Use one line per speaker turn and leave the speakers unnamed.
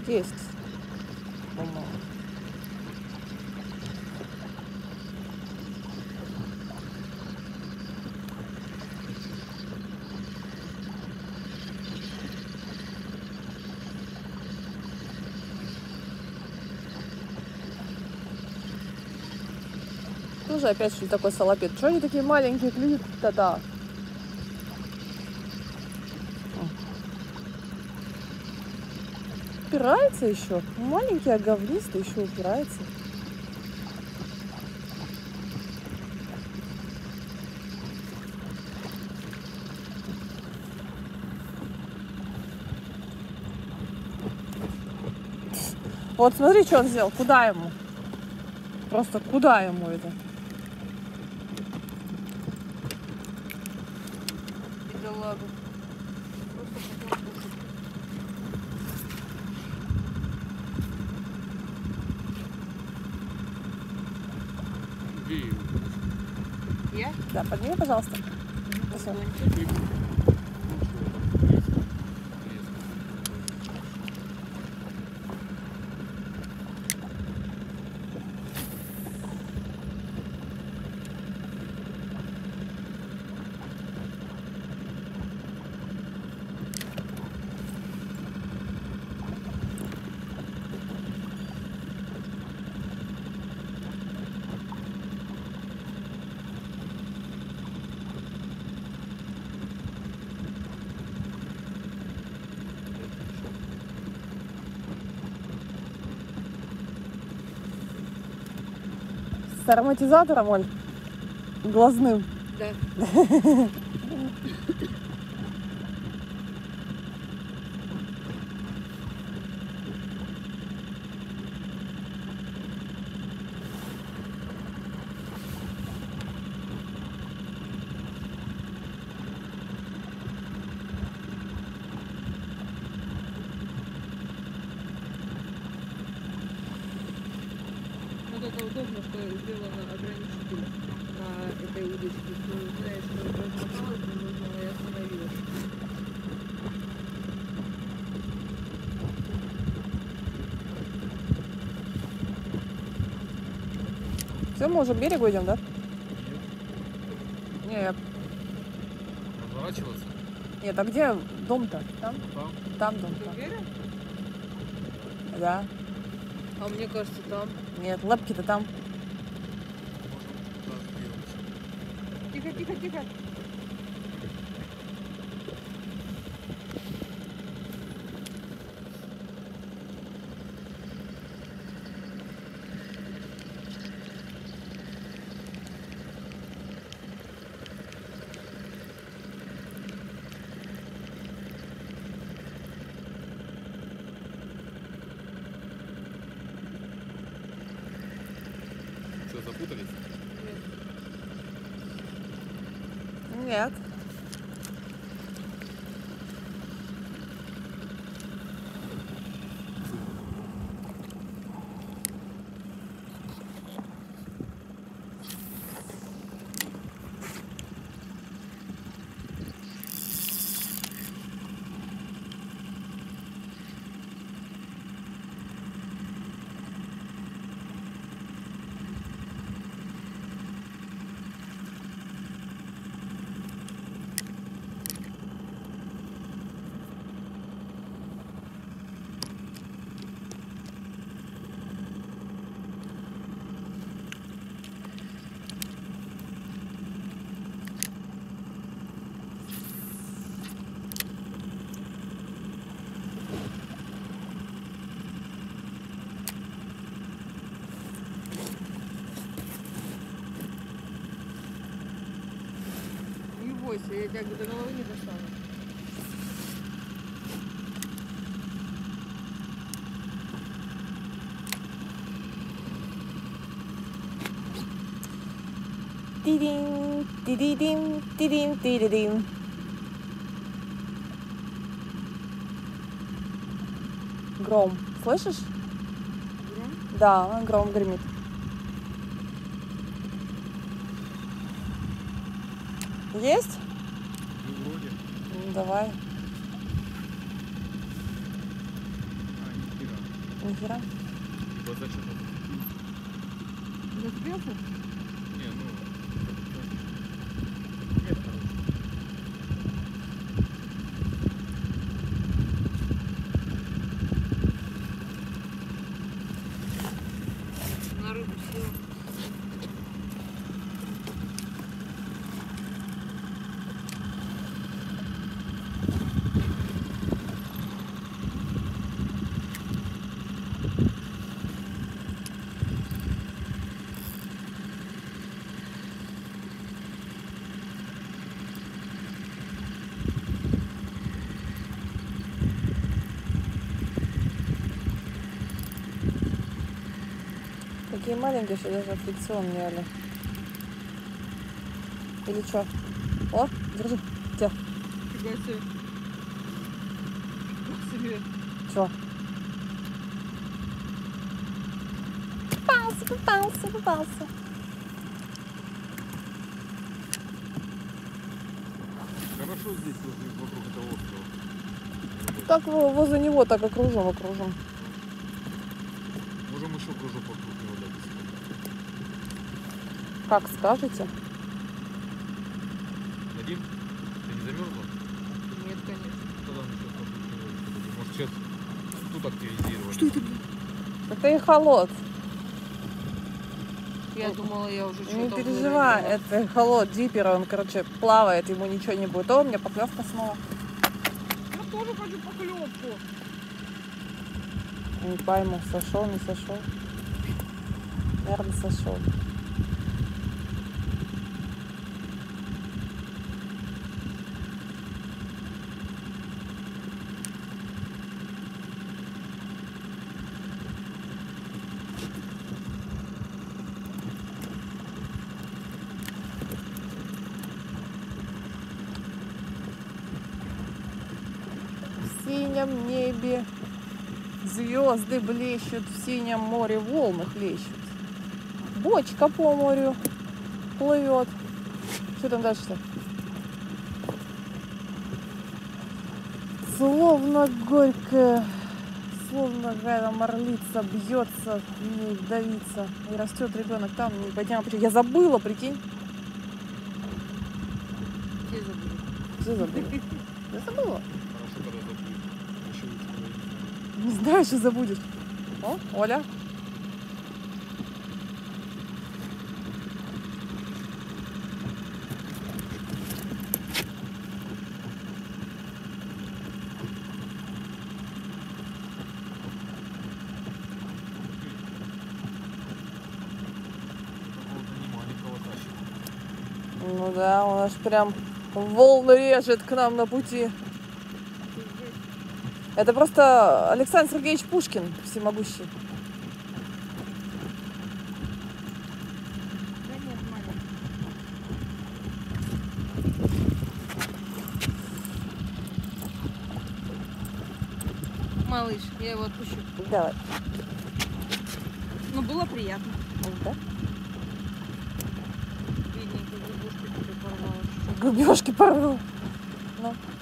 Есть. По-моему. Тоже опять что ли такой салапет. Что они такие маленькие клюют-то, да? Упирается еще. Маленький, а говнистый еще упирается. Вот смотри, что он сделал. Куда ему? Просто куда ему это? Бедолага.
Я?
Да, подними, пожалуйста. Спасибо. С ароматизатором, Оль? Глазным.
Да. Вот это удобно, что сделано ограничитель на этой удочке. Что знаешь, что размоталось, не нужно, и остановилось.
Все, мы уже к берегу идем, да? Не, я...
Разворачиваться?
Нет, а где дом-то? Там?
Там?
Там
Ты
дом-то.
уверен?
Да.
А мне кажется, там.
Нет, лапки-то там.
Можем туда сделать.
Тихо, тихо, тихо.
Что, запутались?
Нет.
Не бойся, я тебя до головы не достану.
Тидин, тидидин, тидин, тидидин. Гром. Слышишь?
Гром?
Да, гром гремит. Есть?
Ну, вроде.
Давай.
А, ни хера.
Нихера.
Либо зачем?
Зацепился?
Не, ну... Нет, короче.
На рыбу сел.
Такие маленькие, что даже фрикцион не али. Или что? О, держи. Где?
Фига себе. Фига себе.
Что? Попался, попался, попался.
Хорошо здесь, вокруг этого острова.
Так возле него так окружим.
Можем еще кружок вокруг него дать.
Как скажете?
Дадим? Ты не замерзла?
Нет, конечно.
Тогда мы сейчас вокруг него подадим. Может сейчас тут активизировать?
Что это, блин?
Это эхолот.
Я думала, я уже что-то
Не переживай,
выронила.
это эхолот диппер, он, короче, плавает, ему ничего не будет. О, у меня поклевка снова.
Я тоже хочу поклевку.
Не пойму, сошел, не сошел. Наверное, сошел. В синем небе звезды блещут, в синем море волны хлещут. Бочка по морю плывет. Что там дальше-то? Словно горькая, словно какая-то марлица бьется, в ней давится. И растет ребенок там, не поднял. Я забыла, прикинь.
Все забыли.
Все забыла. Я забыла.
Хорошо, когда забудет. Еще лучше говорить.
Не знаю, что забудешь. О, Оля.
Такого маленького тащит.
Ну да, он аж прям волны режет к нам на пути. Это просто Александр Сергеевич Пушкин всемогущий.
Да нет, маленький. Малыш, я его отпущу.
Давай.
Ну, было приятно.
Да?
Бедненький, губушки тебе порвала.
Губежки порвал. Ну.